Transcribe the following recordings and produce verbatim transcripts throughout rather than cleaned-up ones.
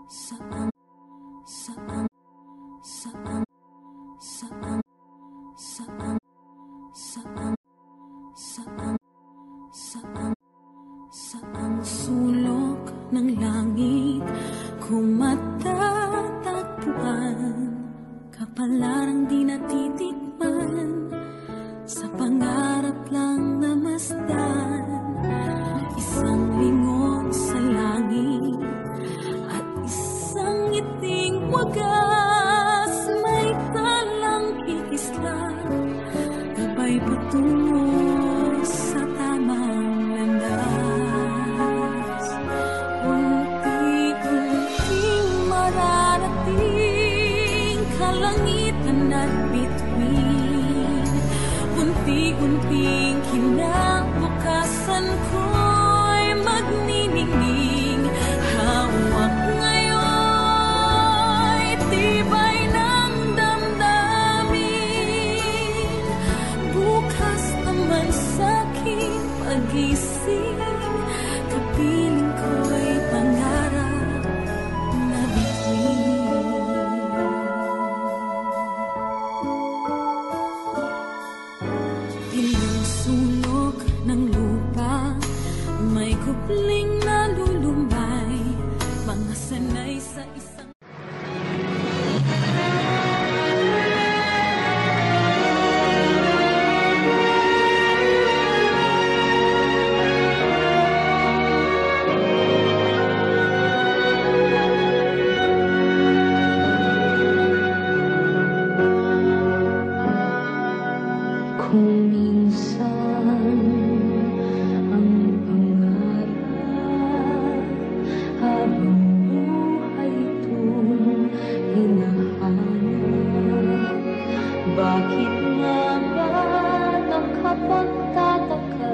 Saan, saan, saan, saan, saan, saan, saan, saan, saan sulok ng langit kung matatagpuan kapalarang di natitikman sa pangarap lang na masdan. Isang lingon sa langit at isang ngiting wagas, may talang kikislan, gabay patungo sa tamang landas. Unti-unting mararating kalangitan at bituin, unti-unting kinabukasan ko'y magniningning. Hawak ngayon, tibay ng damdamin, bukas naman sa'king pag-ising, kapiling ko'y pangarap na bituin. Ilang sulok ng lupa, may kupling na lulumbay, mga sanay sa isang kung minsan ang pangarap habang buhay itong hinahanap, bakit nga ba nakapagtataka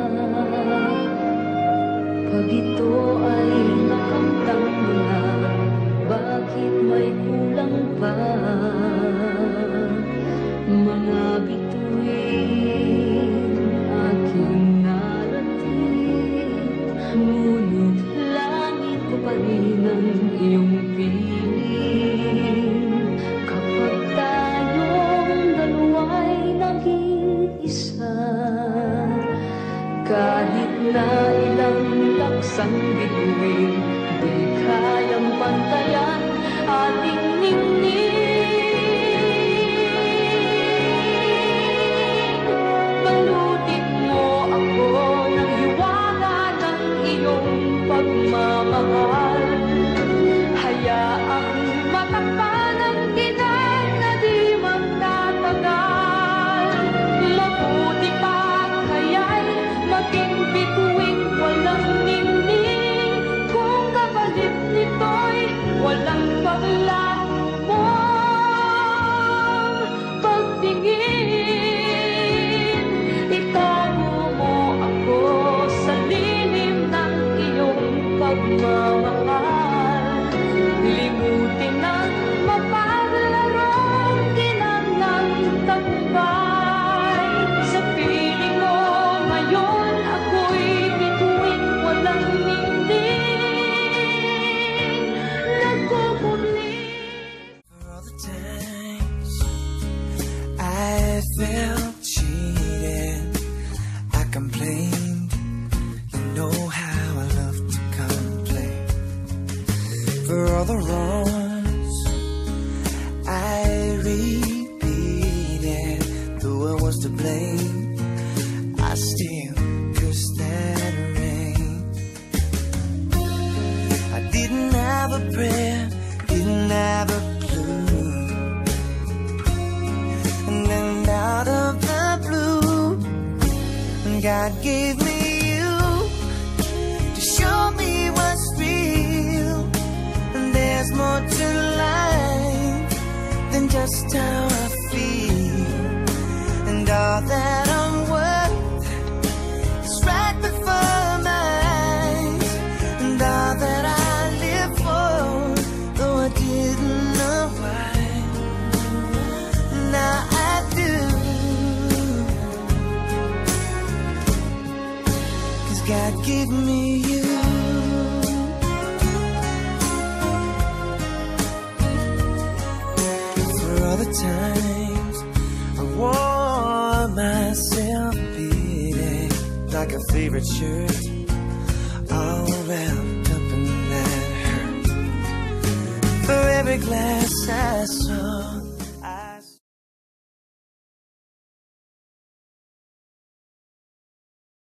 pag ito ay nakamtang na? Bakit may kulang pa? Mga bituin aking narating, ngunit langit ko pa rin ang iyong piling. Kapag tayong dalawa'y naging isa, kahit na ilang laksang bituin, di kayang pantayan ating ningning. Pagmamahal, hayaang matakpan ang tinan na di magtatagal. Mabuti pa kaya'y maging bituin walang ningning, kung kapalit nito'y walang paglaho mong pagtingin. Itago mo ako sa lilim ng iyong pagmamahal, limutin ang mapaglarong ginanang tagumpay. Sa piling mo ngayon ako'y bituin walang ningning, nagkukulit. For all the times I felt cheated, I complained, you know how I love to complain. For all the wrongs I repeated, though I was to blame, I still cursed that rain. I didn't have a prayer, didn't have a clue, and then out of the blue, God gave me you to show me what's real. And there's more to life than just how I feel, and all that I'm worth is right before my eyes, and all that I live for, though I didn't know why, now I do. times I wore myself beating like a favorite shirt, all wrapped up in that hurt. For every glass I saw,